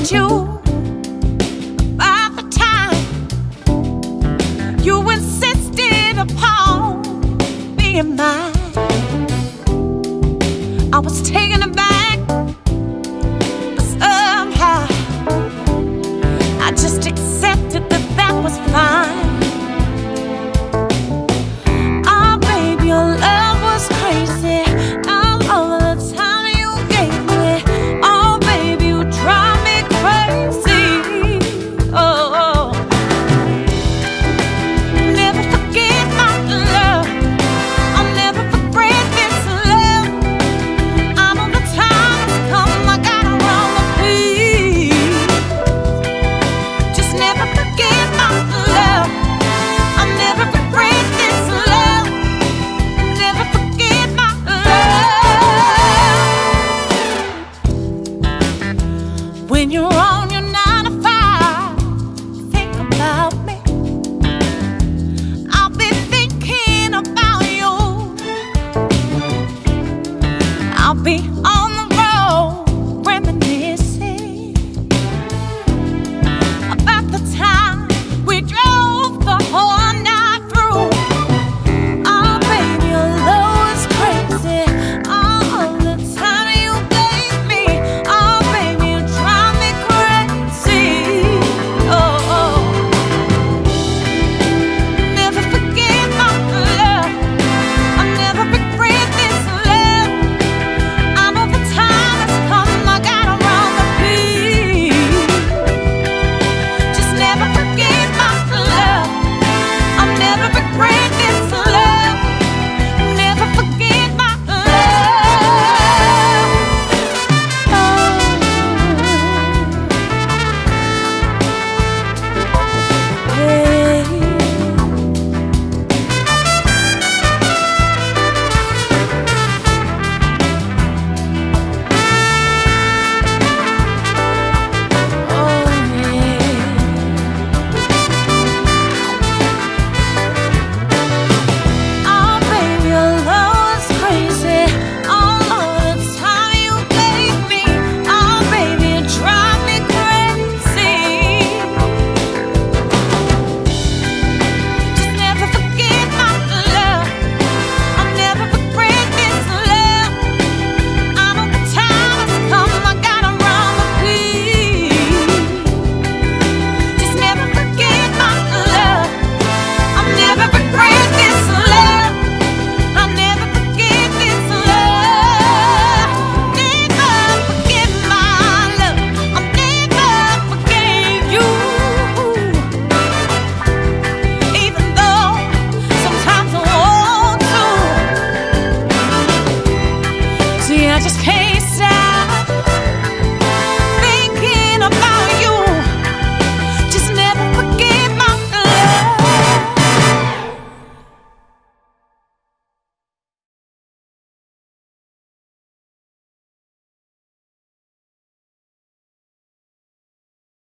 told you about the time you insisted upon being mine. I was taken aback, but somehow I just accepted that that was fine. Oh, baby, your love was crazy. All over the time you gave me. Oh, baby, you drive me crazy. Oh, never forget my love. I'll never forget this love. I'm on the time has come. I gotta run the beat. Just never forget my love. I'll never regret this love. Never forget my love. When you're on